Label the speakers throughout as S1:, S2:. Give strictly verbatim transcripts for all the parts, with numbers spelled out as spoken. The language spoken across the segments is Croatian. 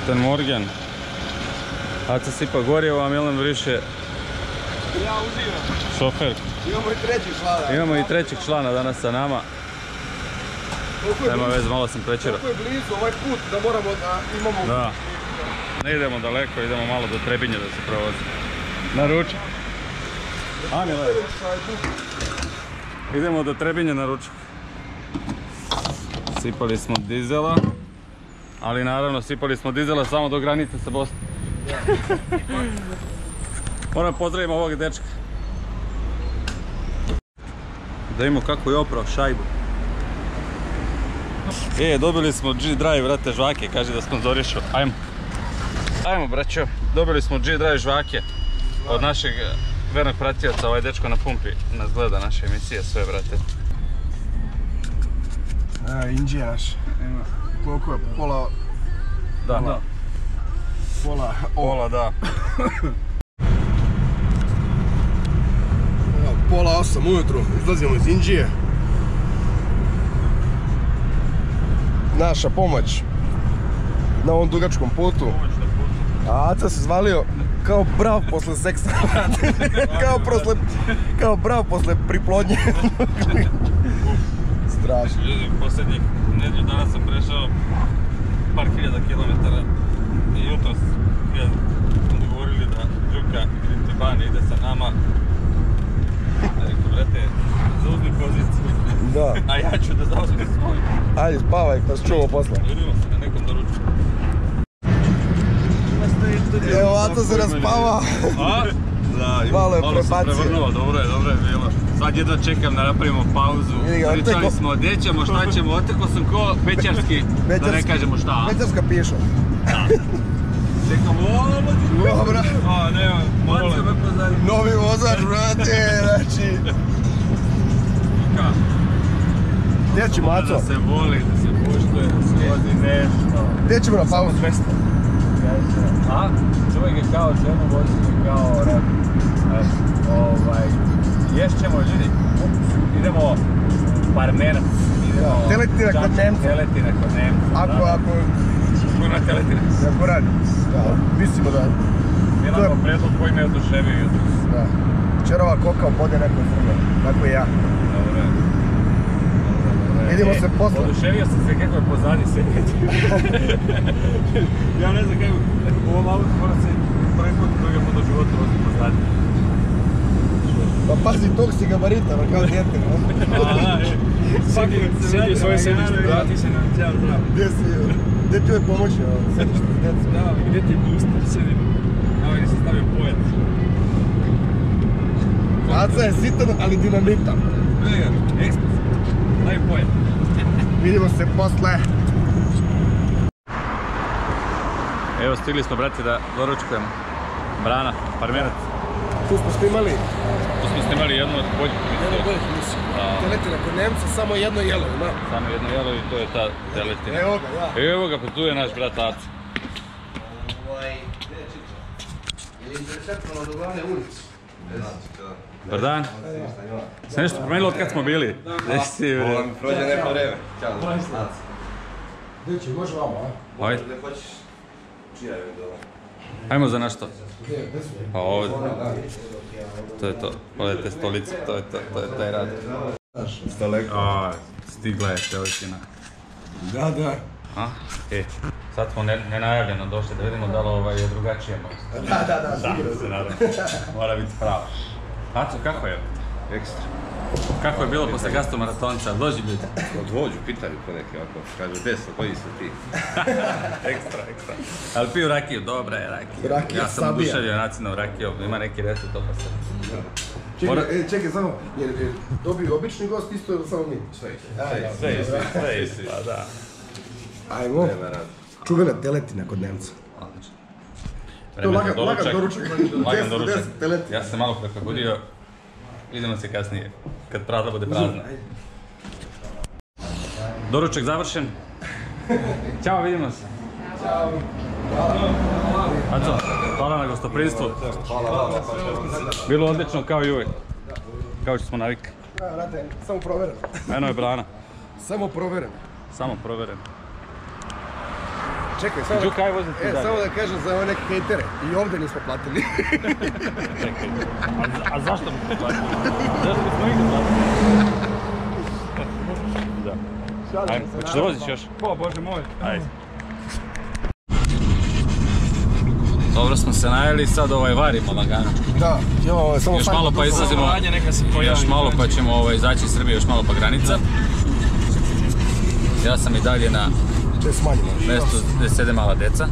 S1: Ten Morgan. Aca sipa gorijevo, a Milan vriše
S2: Ja uživam.
S1: šofer.
S2: Imamo i trećeg člana.
S1: Imamo i trećeg člana danas sa nama. Nema veze, malo sam prečerao.
S2: Koliko je blizu ovaj put da moramo da imamo...
S1: Da. Ne idemo daleko, idemo malo do Trebinje da se provozi. Na ručak. A, Milan. Idemo do Trebinje na ručak. Sipali smo dizela. Ali naravno, sipali smo dizela samo do granice sa Bosnom. Moram pozdraviti ovog dečka. Da imamo kako je oprao šajbu. E, dobili smo G-Drive, vrate, žvake, kaže da sponzorišu. Ajmo. Ajmo, braćo. Dobili smo G-Drive žvake od našeg vernog pratioca, ovaj dečko na pumpi nas gleda naše emisije, sve, brate.
S2: A, Indija naš. Koliko je? Pola...
S1: Da, da.
S2: Pola...
S1: Pola, da.
S2: Pola osam ujutru, izlazimo iz Indije. Naša pomoć na ovom dugačkom putu. A Aca se zvalio kao brav posle seksa. kao, prosle, kao brav posle priplodnje. Strašno.
S1: Ljudi, posljednjih nedlju dana sam prešao par hiljada kilometara i jutros smo dogovorili da Đuka ili Tibani ide sa nama. Rekao, brate, zauzmi poziciju,
S2: Da.
S1: a ja ću da zauzmi svoju.
S2: Ajde, spavaj, pa se čuvamo posle.
S1: Vidimo se na nekom doručku.
S2: Evo, Aca se raspava.
S1: A? Da,
S2: Malo je
S1: malo sam
S2: prebacio.
S1: prevrnuo, dobro je, dobro je bilo. Sad jedno čekam da napravimo pauzu.
S2: Vidi ga,
S1: Pričali
S2: oteko-
S1: smo gdje ćemo, šta ćemo, oteko sam ko Bećarski, da ne
S2: Bećarski.
S1: kažemo šta.
S2: Bećarska piša.
S1: Čekam, ooo,
S2: Dobra.
S1: a nema, moralo je.
S2: Novi vozač, brate, znači...
S1: Ka?
S2: Gdje ćemo,
S1: Mora
S2: Aco?
S1: da se voli, da se poštuje, da se vodi nešto.
S2: Gdje ćemo na pauzu?
S1: A? Čovjek je kao ženu, vozi je kao rad. Ovaj, ješćemo, ljudi. Idemo u Parmenac. Idemo...
S2: Teletina kod Nemca.
S1: Teletina kod Nemca.
S2: Ako, ako...
S1: Kuna teletina.
S2: Ako radi. Da, mislimo da...
S1: Milan vam predlog koji me oduševio jutros.
S2: Da. Čerova koka obode neko crno. Tako i ja.
S1: Dobro je.
S2: Vidimo se posle.
S1: Oduševio sam se kako je pozadnji sedjeti. Ja ne znam kako, u ovom autu moram se prvi put drugi put u životu voziti pozadnji.
S2: Pa pazi, tog si gabarita, no kao djete, no?
S3: Sjedi svoje sedište, vrati se na cijel zdrav.
S2: Gdje si, gdje ti joj pomoći, sedište s djecom?
S3: Da, gdje ti je booster, sedim. Evo gdje sam stavio pojet.
S2: Aca je sitan, ali dinamitan.
S1: Vidi ga, ekspres. Daj pojet.
S2: Vidimo se posle.
S1: Evo, stigli smo, brate, da doručkujemo. Brana, Parmenac.
S2: Tu smo snimali
S1: Tu smo snimali jednu od boljih
S2: jedno od boljih emisija. Teletina kod Nemca, samo jedno jelo ima.
S1: Samo jedno jelo i to je ta teletina.
S2: Evo ga, ja.
S1: Evo ga, pa tu je naš brat Aca.
S2: Ovaj, gdje je Čiča? Je li interesantno do glavne ulice?
S1: Dobar dan. Se nešto promenilo od kad smo bili? Gdje si, bre?
S4: Prođe neko vreme. Ćao.
S2: Gdje će, može vamo, a?
S1: Ajde,
S4: Da hoćeš čija je dole.
S1: ajmo za nešto.
S2: Gdje, gdje su?
S1: Pa ovdje. To je to. Pogledajte stolice, to je to, to je taj rad.
S4: Daleko.
S1: A, stigla je teletina.
S2: Da, da.
S1: A? E, sad smo ne- nenajavljeno došli da vidimo da li ovaj je drugačije možda.
S2: Da, da, da, sigurno.
S1: Da, se nadam. Mora biti pravo. Aco, kako je?
S4: Ekstra.
S1: Kako je bilo posle gastomaratonca? Dođi ljudi.
S4: Od vođu pitaju ko neki ovako. Kažu, gdje su, koji su ti?
S1: Ekstra, ekstra. Ali piju rakiju, dobra je rakija.
S2: Rakija
S1: Ja sam
S2: Sabija.
S1: oduševio nacionalnom rakijom, ima neki recept pa se.
S2: Čekaj,
S1: Mora-
S2: e, čekaj, samo, jer jer dobiju obični gost isto ili samo mi?
S4: Sve ih.
S2: Ajde,
S1: Sve isti, sve isti, pa da.
S2: ajmo.
S4: Nema rad.
S2: Čuvena teletina kod Nemca.
S1: Odlično.
S2: To
S1: Vreme za
S2: lagan, lagan doručak.
S1: Lagan
S2: deset,
S1: doručak.
S2: deset teletina.
S1: Ja sam malo prekobudio. Idemo se kasnije, kad prazna bude prazna. Doručak završen. Ćao, vidimo se.
S2: Ćao.
S1: Aco, hvala na gostoprinstvu. Bilo odlično kao i uvijek. Kao što smo navikli.
S2: Da, vrate, samo provereno.
S1: Eno je Brana.
S2: Samo provereno.
S1: Samo proveren.
S2: čekaj, samo
S3: Đuka, aj vozim ti
S2: e,
S3: dalje.
S2: samo da kažem za ove neke hejtere. I ovdje nismo platili.
S3: Čekaj, a, a zašto bismo platili? Zašto bismo igdje platili? Da. Ajde, hoćeš da voziš još?
S1: O, Bože moj.
S3: Ajde. Dobro smo se najeli, sad ovaj varimo lagano.
S2: Da, jo, samo
S3: Još malo pa izlazimo, još malo pa ćemo ovaj, izaći iz Srbije, još malo pa granica. Ja sam i dalje na mjestu gdje sede mala deca.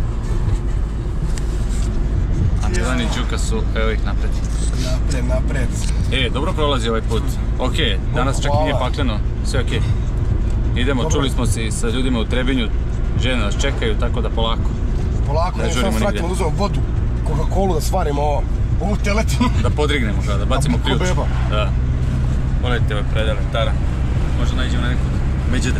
S3: A Milan i Đuka su, evo ih napred.
S2: Napred, napred.
S3: E, dobro prolazi ovaj put. Ok, danas čak nije pakleno, sve ok. Idemo, čuli smo se i sa ljudima u Trebinju, žene nas čekaju, tako da polako.
S2: Polako, ne samo svratimo da uzmemo vodu, Coca-Colu da svarimo ovo, ovu teletinu.
S3: Da podrignemo ga, da bacimo ključ.
S2: Ko beba.
S3: Da. Pogledajte ove predele, tara. Možda nađemo na nekog međuda.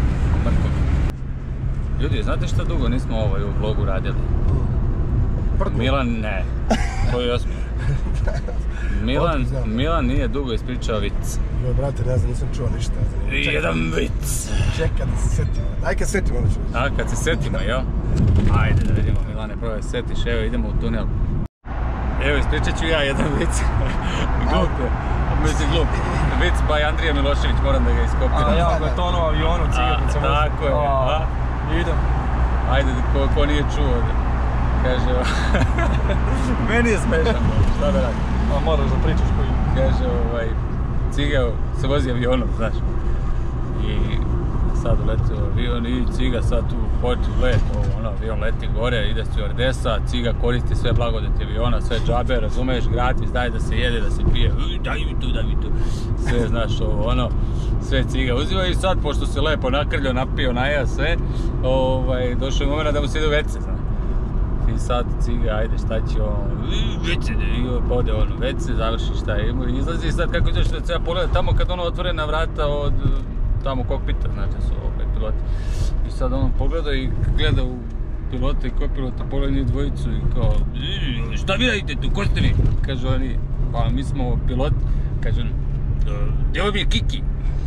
S3: Ljudi, znate šta dugo nismo ovaj u vlogu radili? Milan, ne. To je jasno. Milan, Milan nije dugo ispričao vic.
S2: Joj, brate, ne znam, nisam čuo ništa.
S3: Jedan vic.
S2: Čekaj da se setimo. Aj kad setimo da ću.
S3: A, kad se setimo, jel? Ajde da vidimo, Milane, probaj setiš, evo idemo u tunel. Evo, ispričat ću ja jedan vic. Glup je. Mislim, glup. Vic by Andrija Milošević, moram da ga iskopiram.
S1: A ja ako je tonuo avionu, cigarnica može.
S3: Tako je, a?
S1: Idem.
S3: Ajde, ko, ko nije čuo, kaže, meni je smešan, šta da radim.
S1: A moraš da pričaš koji.
S3: Kaže, ovaj, Ciga se vozi avionom, znaš. I sad uletio avion i Ciga sad tu počne let, ovo, ono, avion leti gore, ide stewardesa, Ciga koristi sve blagodeti aviona, sve džabe, razumeš, gratis, daj da se jede, da se pije, daj mi tu, daj mi tu, sve, znaš, ovo, ono, sve Ciga uzima i sad, pošto se lepo nakrljio, napio, naja sve, ovaj, došao je moment da mu se ide u vece, znaš. I sad Ciga, ajde, šta će on, vece, i pode on u vece, završi šta je, izlazi i sad kako ideš da treba pogledati tamo kad ono otvorena vrata od tamo kokpita, znači su ovaj piloti. I sad on pogleda i gleda u pilota i kopilota, pogleda njih dvojicu i kao, šta vi radite tu, ko ste vi? Kažu oni, pa mi smo pilot, kaže on, gdje vam je Kiki?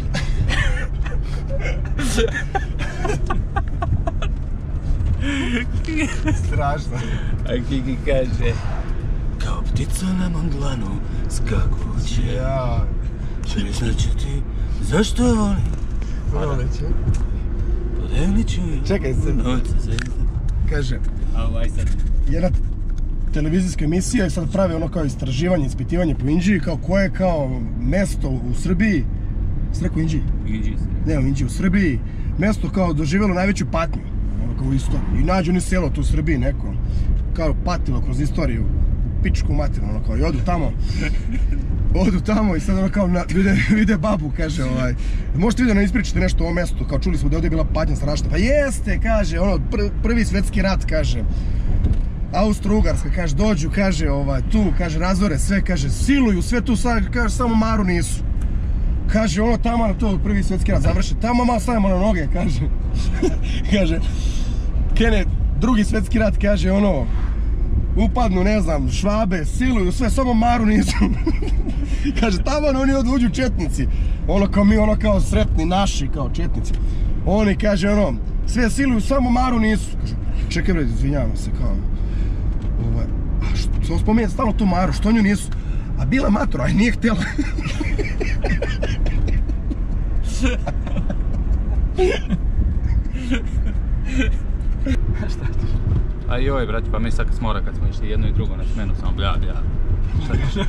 S2: Strašno.
S3: A Kiki kaže, kao ptica na mandlanu skakuće.
S2: Ja.
S3: Ne znači ti, zašto je volim?
S2: Voleće.
S3: Podeliću je.
S2: Čekaj se. Kaže,
S3: A ovaj sad.
S2: jedna televizijska emisija i sad pravi ono kao istraživanje, ispitivanje po Inđiji, kao koje je kao mesto u Srbiji, s rekao Inđiji?
S3: Inđiji se.
S2: Ne, u Inđiji, u Srbiji, mesto kao doživjelo najveću patnju, ono kao u istoriji. I nađu oni selo tu u Srbiji neko, kao patilo kroz istoriju, u pičku materinu, ono kao, i odu tamo. Odu tamo i sad ono kao na, vide, vide babu, kaže ovaj, možete vi da nam ispričate nešto o ovom mjestu, kao čuli smo da je ovdje bila patnja strašna, pa jeste, kaže, ono, pr, prvi svjetski rat, kaže, Austro-Ugarska, kaže, dođu, kaže, ovaj, tu, kaže, razore sve, kaže, siluju, sve tu, sad, kaže, samo Maru nisu. Kaže, ono, tamo na to prvi svjetski rat završi, tamo malo stavimo na noge, kaže, kaže, krene drugi svjetski rat, kaže, ono, upadnu, ne znam, Švabe, siluju, sve, samo Maru nisu. Kaže, tamo oni uđu četnici. Ono kao mi, ono kao sretni naši, kao četnici. Oni, kaže, ono, sve siluju, samo Maru nisu. Kaže, čekaj bre, izvinjavam se, kao, ovaj, a što spominjete stalno tu Maru, što nju nisu? A bila matora, aj nije htjela.
S3: A joj, brać, pa mi sad kad smo mora, kad smo išli jedno i drugo na smenu, samo blja, blja. Šta ćeš?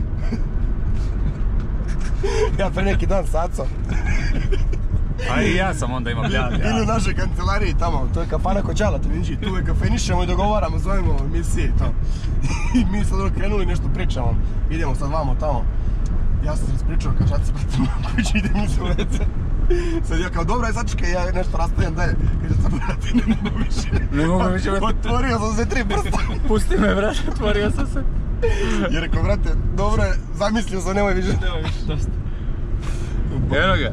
S2: Ja pre neki dan saco.
S3: A i ja sam onda imao blja, blja.
S2: Bili u našoj kancelariji tamo, to je kafana Koćala, to vidiš, tu je kafenišemo i dogovaramo, zovemo emisije i to. I mi sad ono krenuli, nešto pričamo, idemo sad vamo tamo. Ja sam se raspričao, kao šad se pratimo, kući idem i se u vece. Sad ja kao, dobro, aj sačekaj, ja nešto rastavljam dalje. Kaže, sad brate, ne mogu više.
S3: Ne mogu više.
S2: Otvorio sam se tri prsta.
S3: Pusti me, brate, otvorio sam se.
S2: I rekao, brate, dobro je, zamislio sam, nemoj više.
S1: Nemoj više, dosta.
S3: Evo ga.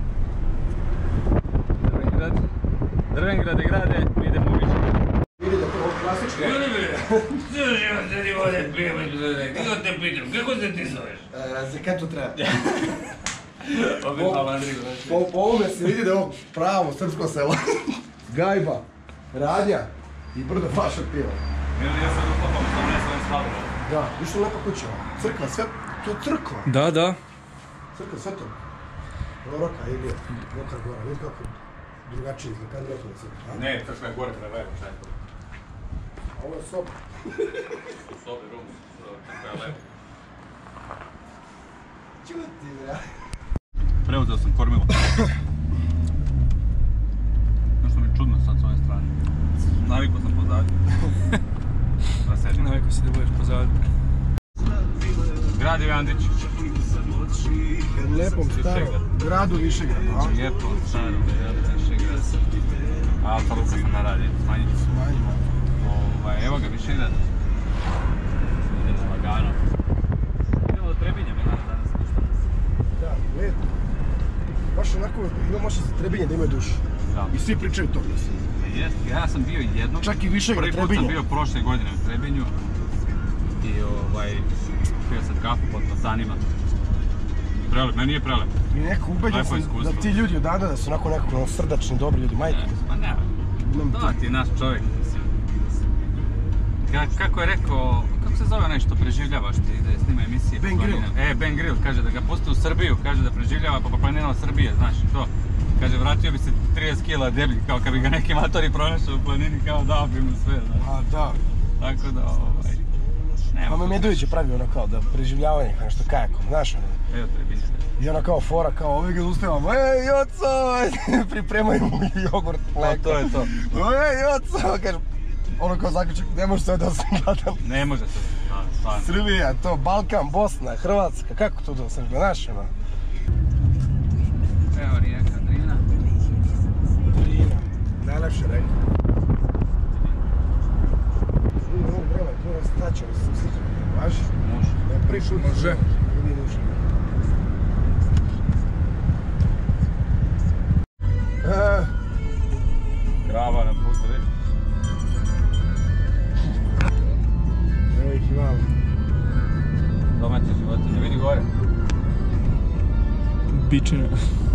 S3: Drvengrad. Drvengrade grade, idemo više.
S2: Vidi da to je ovo klasičko.
S3: Ljudi bre, što život se ti vode prijemati, kako te pitam, kako se ti zoveš?
S2: Za kad to treba?
S3: Opet malo Andriju,
S2: Po ovome se vidi da je ovo pravo srpsko selo. Gajba. Radnja i brdo vaša piva.
S1: Ili ja sam uklopam, sam ne svojim sladom.
S2: Da, viš li lepa kuća? Crkva, sve, to je crkva.
S3: Da, da.
S2: Crkva, sve to. Roka, ili Mokra Gora, vidi kako drugačije izgleda, kad rekao da crkva.
S3: Ne, crkva je gore prema levo, šta je to?
S2: A ovo je soba.
S3: Sobe, rum, crkva je levo.
S2: Čuti, bre.
S3: Preuzeo sam kormilo. Nešto mi je čudno sad s ove strane.
S1: Navikao sam pozadnju. Da sedim.
S3: Navikao si da budeš pozadnju. Grad Ivandić.
S2: U lijepom starom gradu Višegrad, a?
S3: Lijepom starom gradu Višegrad. A apsolutno sam naradio, smanjiti su.
S2: Smanjimo.
S3: Ovaj, evo ga Višegrad. Idemo lagano. Idemo do Trebinja, mi danas danas ništa.
S2: Da, lijepo. Baš onako, imamo še za Trebinje da imaju dušu.
S3: Da.
S2: I svi pričaju to, mislim.
S3: Jest, ja sam bio jednom.
S2: Čak i Višegrad,
S3: Prvi put sam
S2: Trebinje.
S3: bio prošle godine u Trebinju. I ovaj, pio sam kafu pod platanima. Prelep, meni je prelep.
S2: I neko ubeđen
S3: Lepo
S2: sam
S3: iskustvo.
S2: da ti ljudi odavde da su onako nekako ono, srdačni, dobri ljudi, majke.
S3: Pa ne,
S2: Imam
S3: to
S2: tu.
S3: ti je naš čovjek, mislim. Ka, kako je rekao, kako se zove onaj što preživljava, što ide, snima emisije?
S2: Ben
S3: po
S2: Grill.
S3: planinama? E, Ben Grill, kaže da ga pusti u Srbiju, kaže da preživljava po planinama Srbije, znaš i to. Kaže, vratio bi se trideset kila deblji, kao kad bi ga neki matori pronašao u planini, kao dao bi mu sve, znaš.
S2: A da.
S3: Tako da, ovaj, nema.
S2: Pa me Medović je pravio ono kao da preživljavanje, kao nešto kajakom, znaš ono.
S3: Evo Trebinje.
S2: I ono kao fora, kao ove ga ustavamo, ej Joco, pripremaju mu jogurt, mleko.
S3: Pa to je to.
S2: Ej Joco, kaže, ono kao zaključak, ne može sve da sam gladan.
S3: Ne može se, stvarno, stvarno.
S2: Srbija, to, Balkan, Bosna, Hrvatska, kako to da sam gledaš, ono?
S3: Evo rijeka Drina.
S2: Drina, najlepše reka. Vidi, ovo vreme, tu nas staćemo se slikati, važi?
S3: Može.
S2: Da je prvi put.
S3: Može.
S2: Nije nužno. E,
S3: Krava na putu, vidi.
S2: evo ih imam.
S3: Domaće životinje, vidi gore.
S5: Bičina.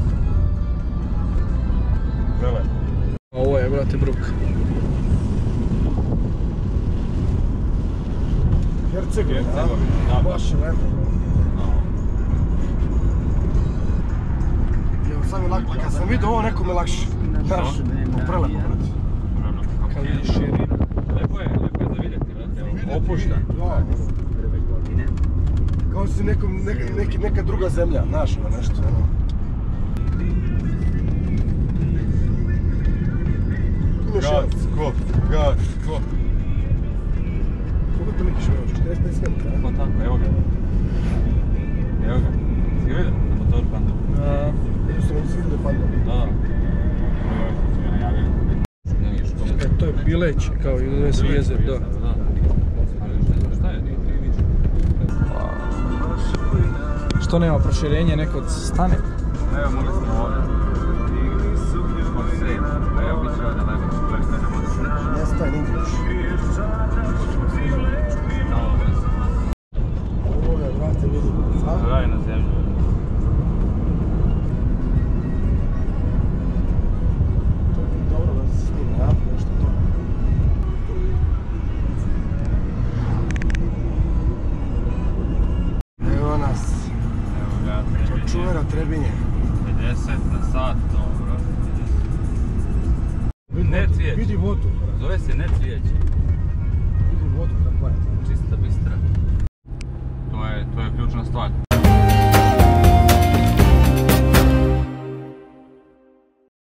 S3: Prelep.
S5: Ovo je, brate, bruk.
S2: Hercegovina,
S3: Hercegovina, da.
S2: baš je lepo. Evo, sad mi lako, kad sam vidio ovo, neko mi lakše. Znaš, prelepo, brate.
S5: Kad vidiš širinu.
S3: Lepo je, lepo je za vidjeti, brate, opušta.
S2: Da, kao si nekom, neka, neki, neka druga zemlja, znaš, ono nešto, ono. Imaš jedan,
S3: skop, gad, skop.
S2: koliko to neki šveoš, četrdeset pet kilometara?
S3: Pa tako, evo ga. Evo ga. Si ga vidio? Na motoru panda.
S5: A,
S2: Vidio sam ovdje sviđu da je panda.
S3: Da, da. Evo ga, su ga najavili. Ne vidiš to.
S5: e, to je Bileć, kao i dove su jezer, da.
S3: Da. Ali šta je? Ti vidiš?
S5: Što nema proširenje, neko stane?
S3: Evo, mogli smo ovdje. Možda se ide. Evo, bit će ovdje lepo.
S2: Ne staj nigdje još. Ovo je, brate, vidi. A?
S3: Raj na zemlju.
S2: To je dobro da se snima, ja? Nešto to. Evo nas.
S3: Evo ga, Trebinje.
S2: Čuvena Trebinje.
S3: pedeset na sat, dobro. Ne cvijeće.
S2: Vidi vodu.
S3: Zove se ne cvijeće.